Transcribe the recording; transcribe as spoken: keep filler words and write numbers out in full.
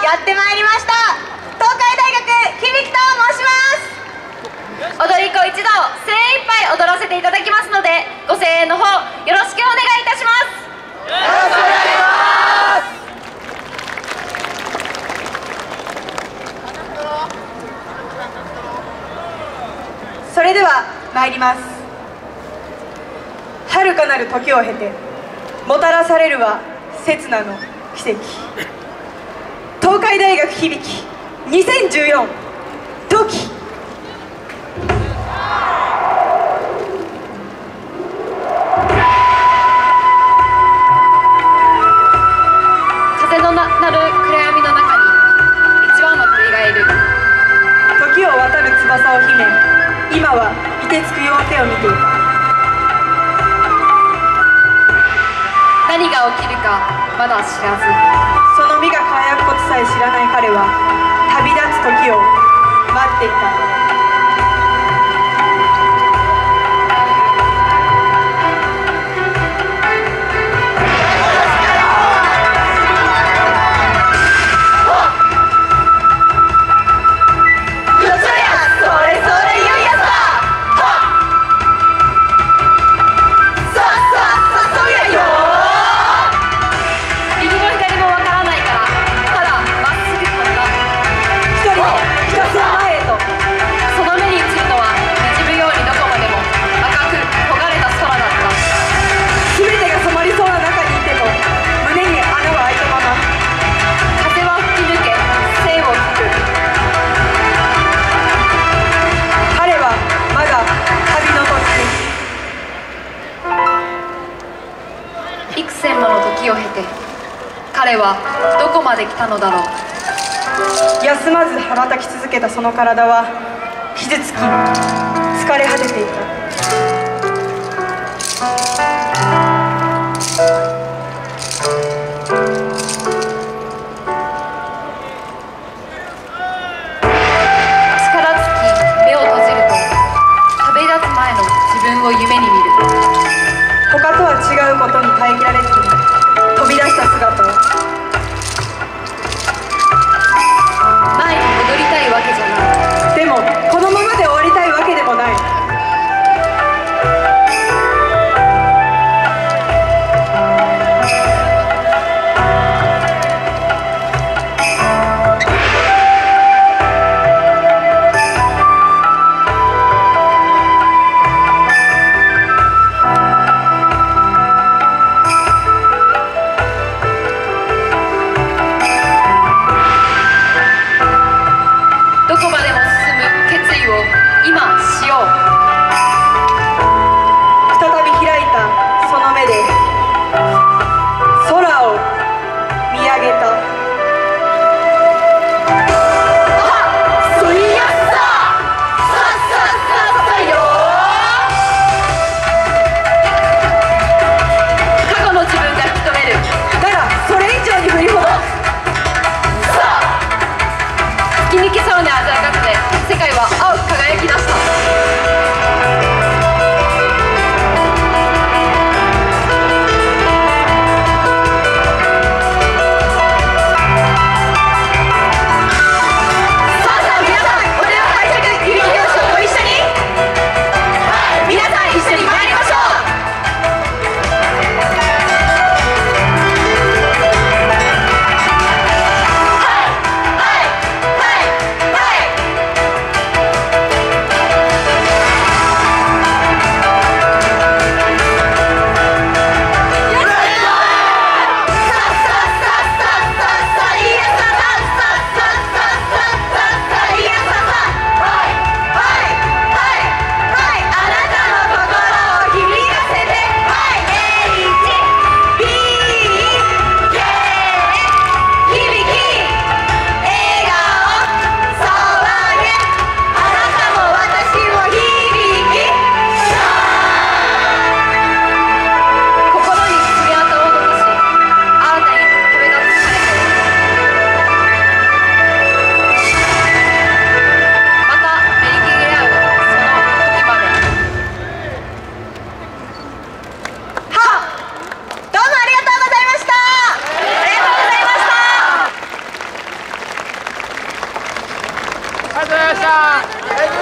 やってまいりました。東海大学響と申します。踊り子一同精一杯踊らせていただきますので、ご声援の方よろしくお願いいたします。 よろしくお願いします。それでは参ります。遥かなる時を経てもたらされるは刹那の奇跡。東海大学響にせんじゅうよん時。 風のな鳴る暗闇の中に一羽の鳥がいる。 時を渡る翼を秘め、今は凍てつく夜明けを見ていた。 何が起きるかまだ知らず、 その身が輝くことさえ知らない彼は旅立つ時を待っていた。 幾千もの時を経て彼はどこまで来たのだろう。 休まず羽ばたき続けたその体は傷つき疲れ果てていた。 力尽き目を閉じると旅立つ前の自分を夢に見る。 他とは違うことに耐えきられずに飛び出した姿を。 前に戻りたいわけじゃない。 でもこのままで終わりたいわけでもない。 ありがとうございました。